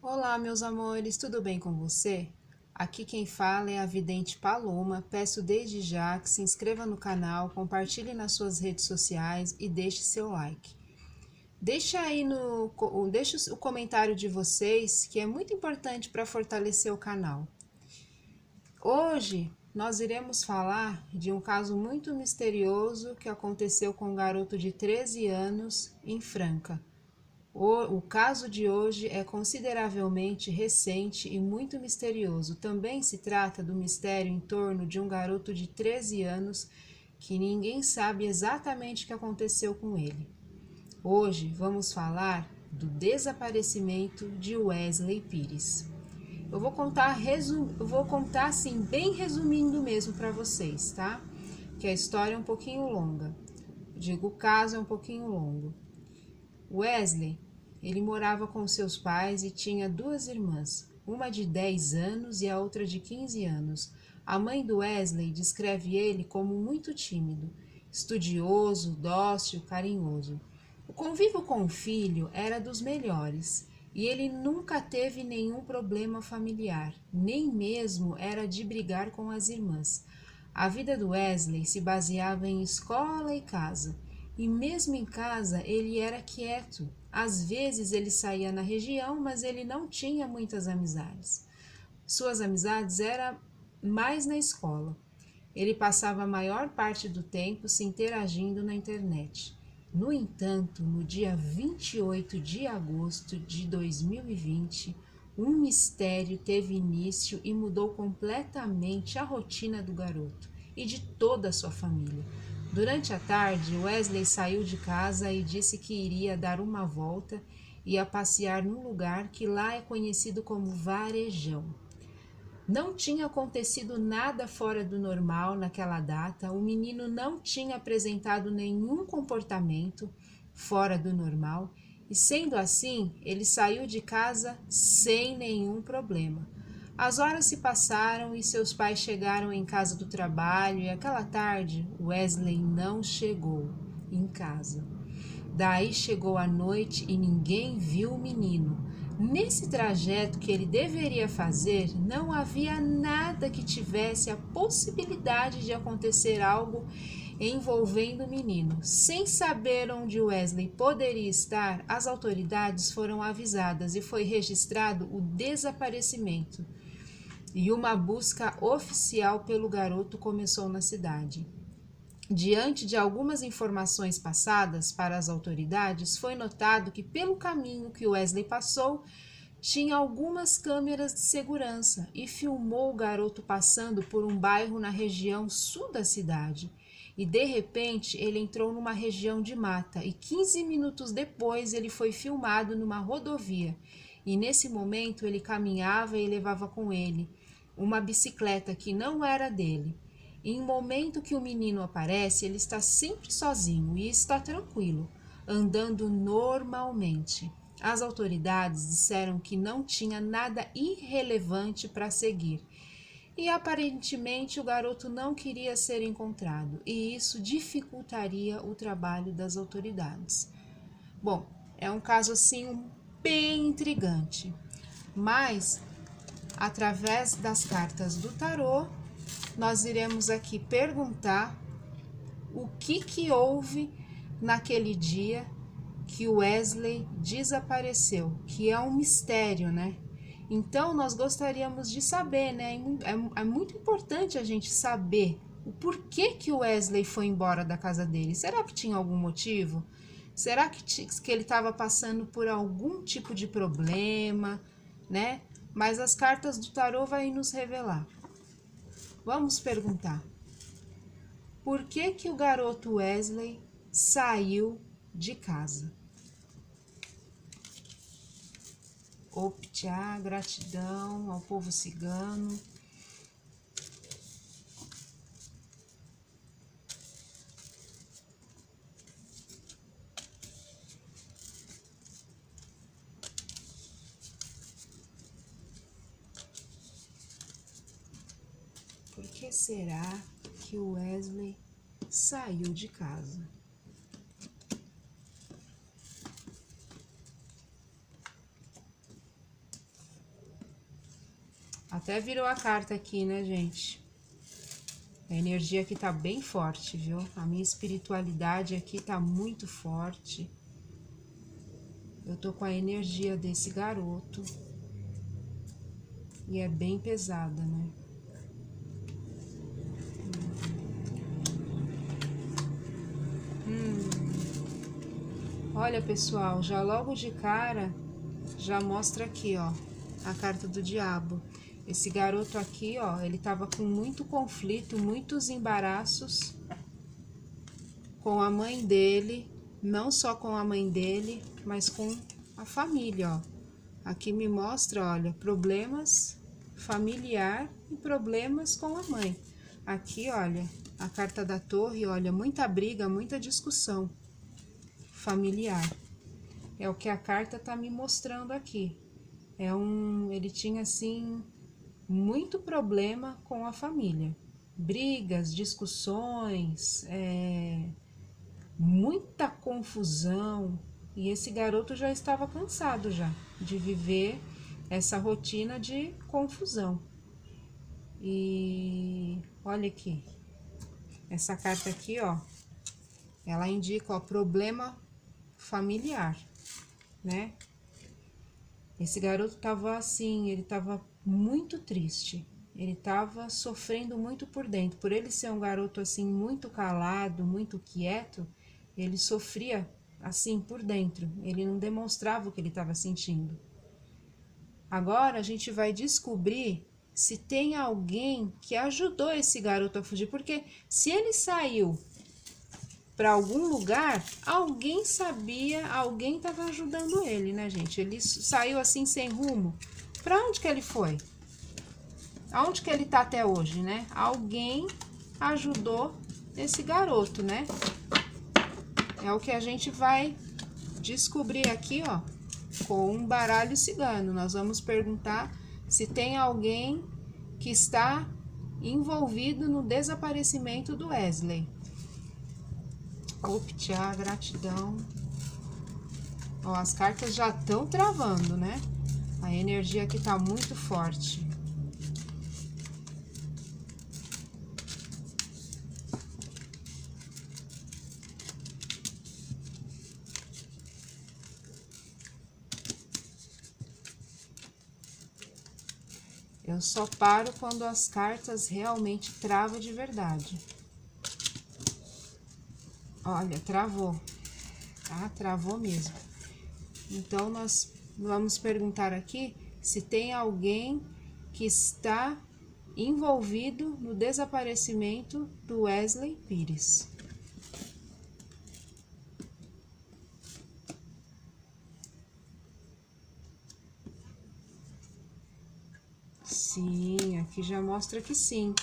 Olá, meus amores, tudo bem com você? Aqui quem fala é a vidente Paloma. Peço desde já que se inscreva no canal, compartilhe nas suas redes sociais e deixe seu like. Deixe o comentário de vocês, que é muito importante para fortalecer o canal. Hoje nós iremos falar de um caso muito misterioso que aconteceu com um garoto de 13 anos em Franca. O caso de hoje é consideravelmente recente e muito misterioso. Também se trata do mistério em torno de um garoto de 13 anos que ninguém sabe exatamente o que aconteceu com ele. Hoje vamos falar do desaparecimento de Wesley Pires. Eu vou contar assim, bem resumindo mesmo para vocês, tá? Que a história é um pouquinho longa. O caso é um pouquinho longo. Wesley, ele morava com seus pais e tinha duas irmãs, uma de 10 anos e a outra de 15 anos. A mãe do Wesley descreve ele como muito tímido, estudioso, dócil, carinhoso. O convívio com o filho era dos melhores e ele nunca teve nenhum problema familiar, nem mesmo era de brigar com as irmãs. A vida do Wesley se baseava em escola e casa. E mesmo em casa ele era quieto. Às vezes ele saía na região, mas ele não tinha muitas amizades. Suas amizades eram mais na escola. Ele passava a maior parte do tempo se interagindo na internet. No entanto, no dia 28 de agosto de 2020, um mistério teve início e mudou completamente a rotina do garoto e de toda a sua família. Durante a tarde, Wesley saiu de casa e disse que iria dar uma volta e ia passear num lugar que lá é conhecido como Varejão. Não tinha acontecido nada fora do normal naquela data, o menino não tinha apresentado nenhum comportamento fora do normal e, sendo assim, ele saiu de casa sem nenhum problema. As horas se passaram e seus pais chegaram em casa do trabalho e aquela tarde Wesley não chegou em casa. Daí chegou a noite e ninguém viu o menino. Nesse trajeto que ele deveria fazer, não havia nada que tivesse a possibilidade de acontecer algo envolvendo o menino. Sem saber onde Wesley poderia estar, as autoridades foram avisadas e foi registrado o desaparecimento. E uma busca oficial pelo garoto começou na cidade. Diante de algumas informações passadas para as autoridades, foi notado que pelo caminho que Wesley passou, tinha algumas câmeras de segurança e filmou o garoto passando por um bairro na região sul da cidade. E de repente ele entrou numa região de mata e 15 minutos depois ele foi filmado numa rodovia. E nesse momento ele caminhava e levava com ele uma bicicleta que não era dele. Em um momento que o menino aparece, ele está sempre sozinho e está tranquilo, andando normalmente. As autoridades disseram que não tinha nada irrelevante para seguir. E aparentemente o garoto não queria ser encontrado, e isso dificultaria o trabalho das autoridades. Bom, é um caso assim bem intrigante, mas através das cartas do tarô, nós iremos aqui perguntar o que houve naquele dia que o Wesley desapareceu, que é um mistério, né? Então, nós gostaríamos de saber, né? É muito importante a gente saber o porquê que o Wesley foi embora da casa dele. Será que tinha algum motivo? Será que ele estava passando por algum tipo de problema, né? Mas as cartas do tarô vão nos revelar. Vamos perguntar. Por que o garoto Wesley saiu de casa? Optá, gratidão ao povo cigano. Por que será que o Wesley saiu de casa? Até virou a carta aqui, né, gente? A energia aqui tá bem forte, viu? A minha espiritualidade aqui tá muito forte. Eu tô com a energia desse garoto. E é bem pesada, né? Olha, pessoal, já logo de cara, já mostra aqui, ó, a carta do diabo. Esse garoto aqui, ó, ele tava com muito conflito, muitos embaraços com a mãe dele, não só com a mãe dele, mas com a família, ó. Aqui me mostra, olha, problemas familiar e problemas com a mãe. Aqui, olha, a carta da torre, olha, muita briga, muita discussão familiar. É o que a carta tá me mostrando aqui. Ele tinha, assim, muito problema com a família. Brigas, discussões, muita confusão. E esse garoto já estava cansado já de viver essa rotina de confusão. E olha aqui, essa carta aqui, ó, ela indica, ó, problema familiar, né? Esse garoto tava assim, ele tava muito triste, ele tava sofrendo muito por dentro. Por ele ser um garoto assim, muito calado, muito quieto, ele sofria assim por dentro, ele não demonstrava o que ele estava sentindo. Agora a gente vai descobrir se tem alguém que ajudou esse garoto a fugir, porque se ele saiu para algum lugar, alguém sabia, alguém estava ajudando ele, né, gente? Ele saiu assim sem rumo. Para onde que ele foi? Aonde que ele tá até hoje, né? Alguém ajudou esse garoto, né? É o que a gente vai descobrir aqui, ó, com um baralho cigano. Nós vamos perguntar se tem alguém que está envolvido no desaparecimento do Wesley. Optcha, gratidão. Ó, as cartas já estão travando, né? A energia aqui tá muito forte. Eu só paro quando as cartas realmente travam de verdade. Olha, travou, tá? Travou mesmo. Então, nós vamos perguntar aqui se tem alguém que está envolvido no desaparecimento do Wesley Pires. Sim, aqui já mostra que sim.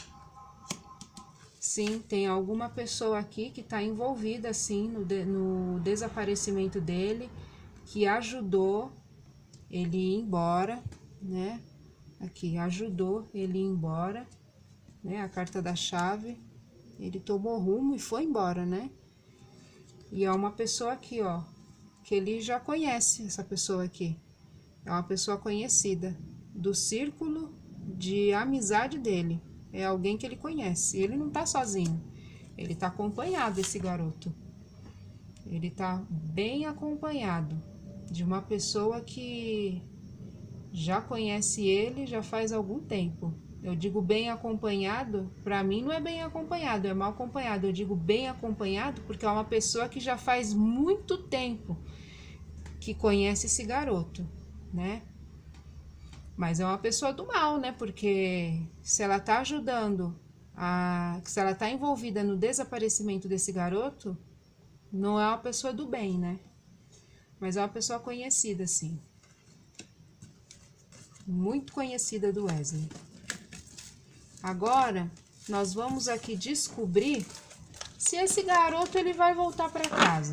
Sim, tem alguma pessoa aqui que está envolvida, sim, no desaparecimento dele, que ajudou ele ir embora, né? Aqui, ajudou ele ir embora, né? A carta da chave, ele tomou rumo e foi embora, né? E é uma pessoa aqui, ó, que ele já conhece, essa pessoa aqui. É uma pessoa conhecida do círculo de amizade dele. É alguém que ele conhece. Ele não tá sozinho. Ele tá acompanhado, esse garoto. Ele tá bem acompanhado de uma pessoa que já conhece ele já faz algum tempo. Eu digo bem acompanhado, para mim não é bem acompanhado, é mal acompanhado. Eu digo bem acompanhado porque é uma pessoa que já faz muito tempo que conhece esse garoto, né? Mas é uma pessoa do mal, né? Porque se ela tá ajudando, se ela tá envolvida no desaparecimento desse garoto, não é uma pessoa do bem, né? Mas é uma pessoa conhecida, sim. Muito conhecida do Wesley. Agora, nós vamos aqui descobrir se esse garoto ele vai voltar para casa.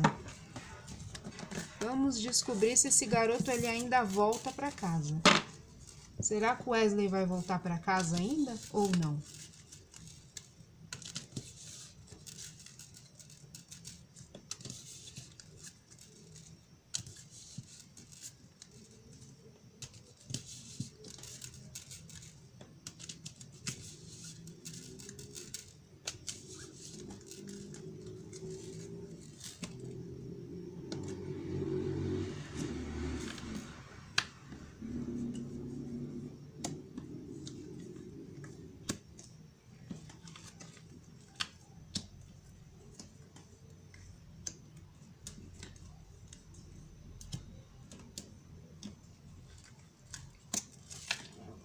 Vamos descobrir se esse garoto ele ainda volta para casa. Será que o Wesley vai voltar para casa ainda ou não?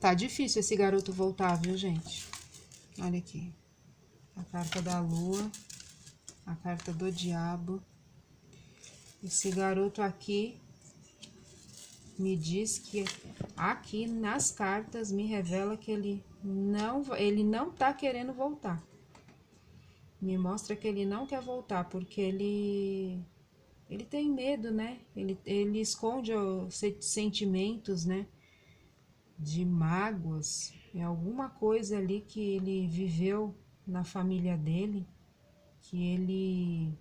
Tá difícil esse garoto voltar, viu, gente? Olha aqui. A carta da lua. A carta do diabo. Esse garoto aqui me diz que aqui nas cartas me revela que ele não tá querendo voltar. Me mostra que ele não quer voltar, porque ele tem medo, né? Ele esconde os sentimentos, né? De mágoas. É alguma coisa ali que ele viveu na família dele, que ele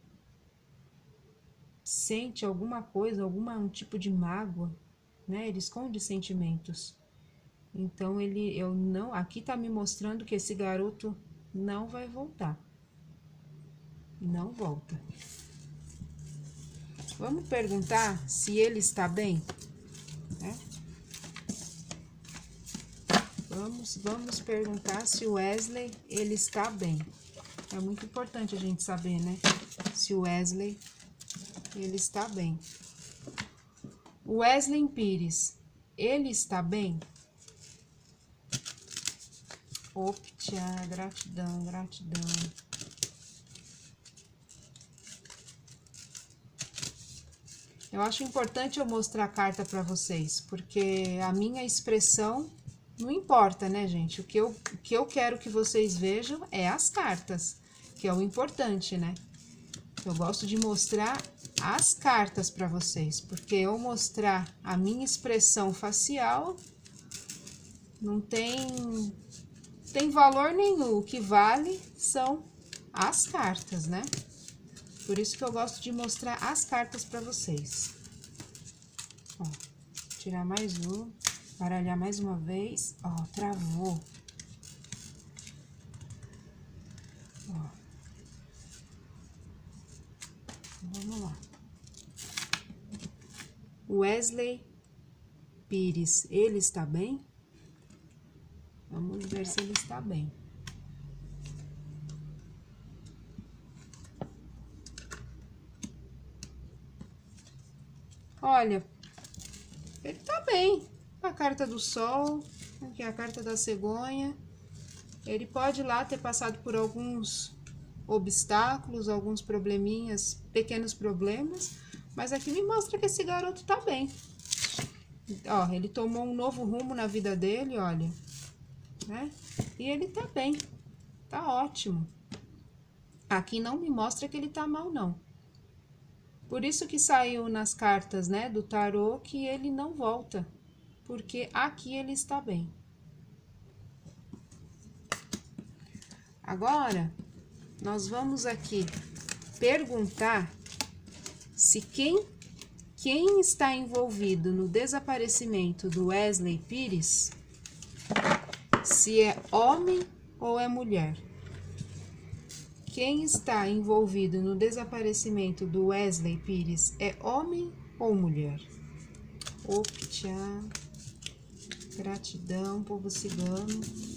sente alguma coisa, um tipo de mágoa, né? Ele esconde sentimentos. Então aqui tá me mostrando que esse garoto não vai voltar. Não volta. Vamos perguntar se ele está bem, né? Vamos perguntar se o Wesley, ele está bem. É muito importante a gente saber, né? Se o Wesley, ele está bem. O Wesley Pires, ele está bem? Optia, gratidão, gratidão. Eu acho importante eu mostrar a carta para vocês, porque a minha expressão não importa, né, gente? O que eu quero que vocês vejam é as cartas, que é o importante, né? Eu gosto de mostrar as cartas para vocês, porque eu mostrar a minha expressão facial não tem valor nenhum. O que vale são as cartas, né? Por isso que eu gosto de mostrar as cartas para vocês. Ó, tirar mais um, baralhar mais uma vez. Ó, travou. Ó. Vamos lá. Wesley Pires, ele está bem? Vamos ver se ele está bem. Olha, ele tá bem. A carta do sol, aqui a carta da cegonha. Ele pode lá ter passado por alguns obstáculos, alguns probleminhas, pequenos problemas, mas aqui me mostra que esse garoto tá bem. Ó, ele tomou um novo rumo na vida dele, olha, né? E ele tá bem, tá ótimo. Aqui não me mostra que ele tá mal, não. Por isso que saiu nas cartas, né, do tarô, que ele não volta, porque aqui ele está bem. Agora, nós vamos aqui perguntar se quem está envolvido no desaparecimento do Wesley Pires, se é homem ou é mulher. Quem está envolvido no desaparecimento do Wesley Pires é homem ou mulher? Optia, gratidão, povo cigano.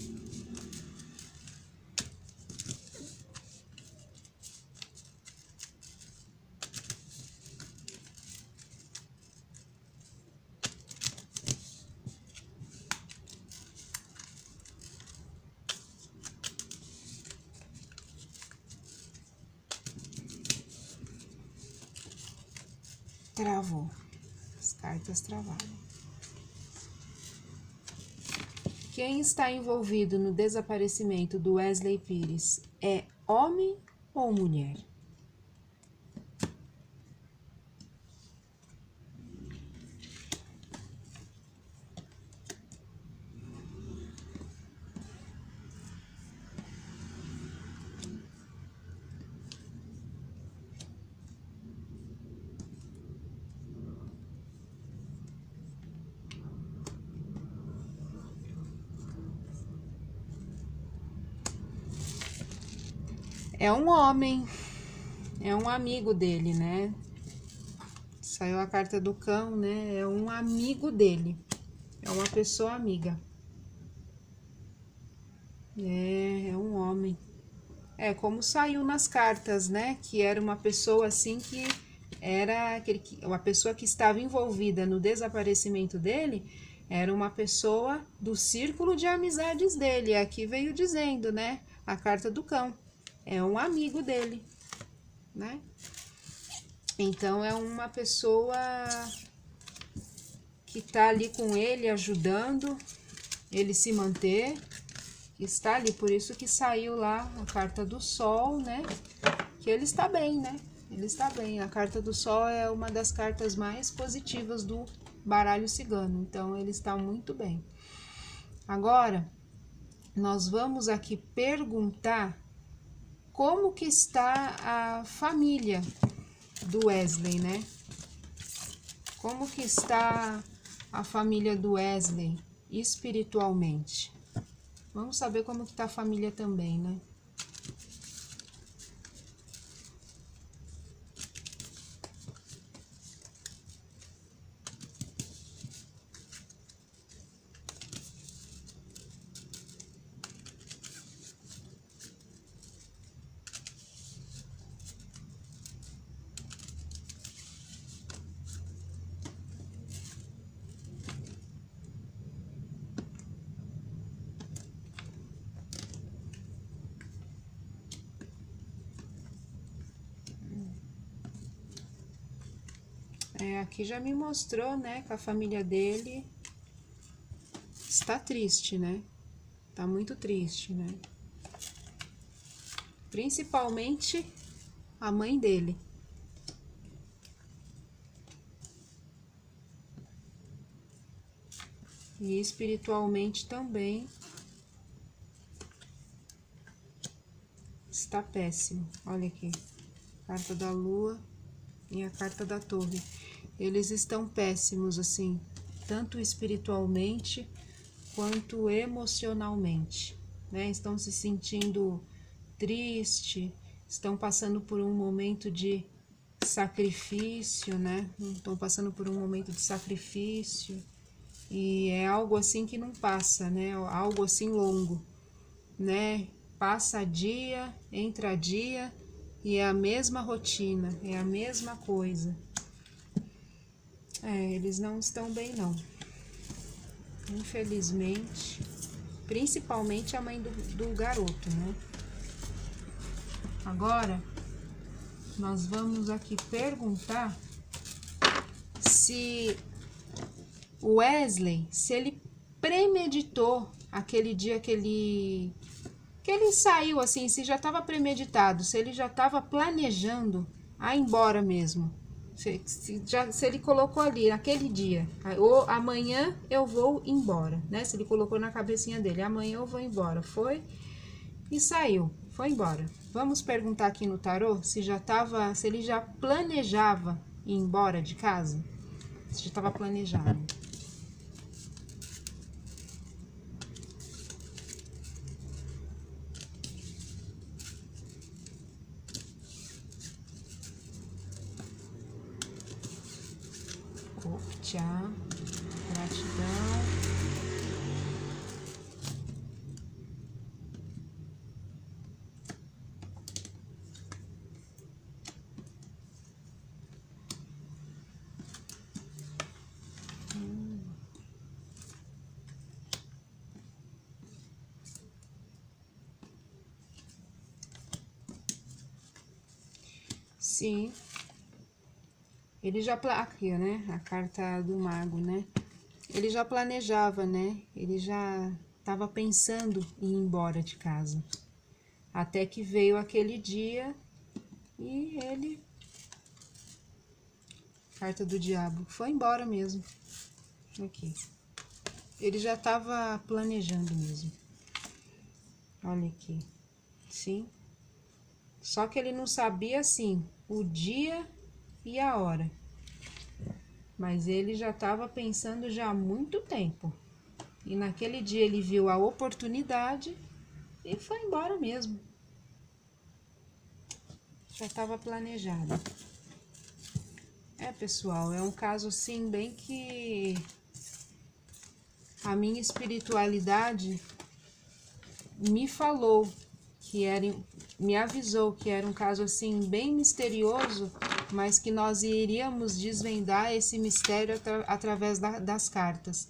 Travou. As cartas travaram. Quem está envolvido no desaparecimento do Wesley Pires é homem ou mulher? É um homem, é um amigo dele, né? Saiu a carta do cão, né? É um amigo dele, é uma pessoa amiga. É um homem. É como saiu nas cartas, né? Que era uma pessoa assim que era uma pessoa que estava envolvida no desaparecimento dele, Era uma pessoa do círculo de amizades dele. Aqui veio dizendo, né? A carta do cão. É um amigo dele, né? Então, é uma pessoa que tá ali com ele, ajudando ele se manter. Está ali, por isso que saiu lá a carta do Sol, né? Que ele está bem, né? Ele está bem. A carta do Sol é uma das cartas mais positivas do baralho cigano. Então, ele está muito bem. Agora, nós vamos aqui perguntar como que está a família do Wesley, né? Como que está a família do Wesley espiritualmente? Vamos saber como que está a família também, né? Aqui já me mostrou, né, que a família dele está triste, né? Tá muito triste, né? Principalmente a mãe dele. E espiritualmente também está péssimo. Olha aqui, carta da lua e a carta da torre. Eles estão péssimos, assim, tanto espiritualmente quanto emocionalmente, né? Estão se sentindo triste, estão passando por um momento de sacrifício, né? Estão passando por um momento de sacrifício e é algo assim que não passa, né? Algo assim longo, né? Passa dia, entra dia e é a mesma rotina, é a mesma coisa. Eles não estão bem, não. Infelizmente. Principalmente a mãe do garoto, né? Agora, nós vamos aqui perguntar se o Wesley, se ele premeditou aquele dia que ele saiu, assim, se já estava premeditado, se ele já estava planejando a ir embora mesmo. Se ele colocou ali, naquele dia, ou amanhã eu vou embora, né? Se ele colocou na cabecinha dele, amanhã eu vou embora. Foi e saiu, foi embora. Vamos perguntar aqui no tarô se ele já planejava ir embora de casa. Se já estava planejado. Tchau, gratidão. Sim. Ele já aqui, né? A carta do mago, né? Ele já planejava, né? Ele já estava pensando em ir embora de casa. Até que veio aquele dia e ele... Carta do diabo. Foi embora mesmo. Aqui. Ele já estava planejando mesmo. Olha aqui. Sim. Só que ele não sabia, assim, o dia e a hora. Mas ele já estava pensando já há muito tempo. E naquele dia ele viu a oportunidade e foi embora mesmo. Já estava planejado. Pessoal, é um caso assim bem que a minha espiritualidade me falou que era, me avisou que era um caso assim bem misterioso, mas que nós iríamos desvendar esse mistério através das cartas.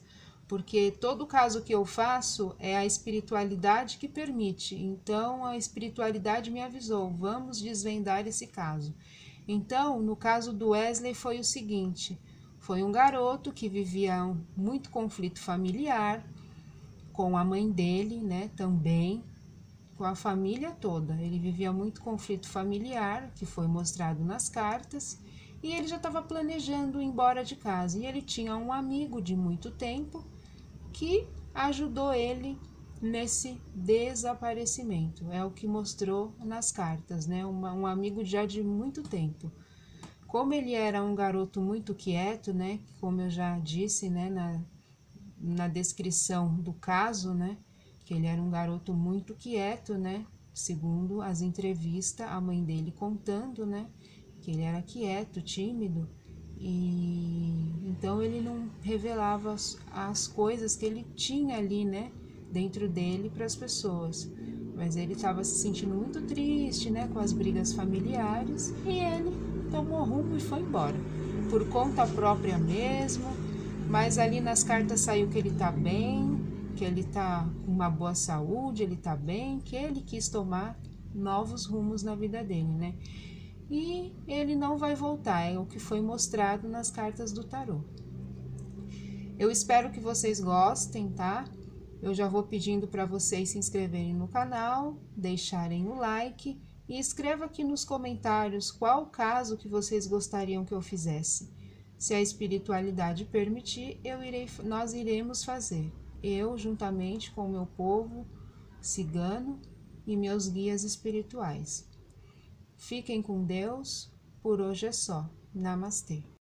porque todo caso que eu faço é a espiritualidade que permite. Então a espiritualidade me avisou, vamos desvendar esse caso. Então, no caso do Wesley foi o seguinte, foi um garoto que vivia muito conflito familiar com a mãe dele, né, também, com a família toda. Ele vivia muito conflito familiar, que foi mostrado nas cartas, e ele já estava planejando ir embora de casa. E ele tinha um amigo de muito tempo que ajudou ele nesse desaparecimento. É o que mostrou nas cartas, né? Um amigo já de muito tempo. Como ele era um garoto muito quieto, né? Como eu já disse, né? Na descrição do caso, né? Que ele era um garoto muito quieto, né? Segundo as entrevistas, a mãe dele contando, né? Que ele era quieto, tímido, e então ele não revelava as coisas que ele tinha ali, né? Dentro dele para as pessoas. Mas ele estava se sentindo muito triste, né? Com as brigas familiares, e ele tomou rumo e foi embora. Por conta própria mesmo, mas ali nas cartas saiu que ele tá bem, que ele tá com uma boa saúde, ele tá bem, que ele quis tomar novos rumos na vida dele, né? E ele não vai voltar, é o que foi mostrado nas cartas do tarô. Eu espero que vocês gostem, tá? Eu já vou pedindo para vocês se inscreverem no canal, deixarem o like e escreva aqui nos comentários qual caso que vocês gostariam que eu fizesse. Se a espiritualidade permitir, nós iremos fazer. Eu, juntamente com o meu povo cigano e meus guias espirituais. Fiquem com Deus, por hoje é só. Namastê.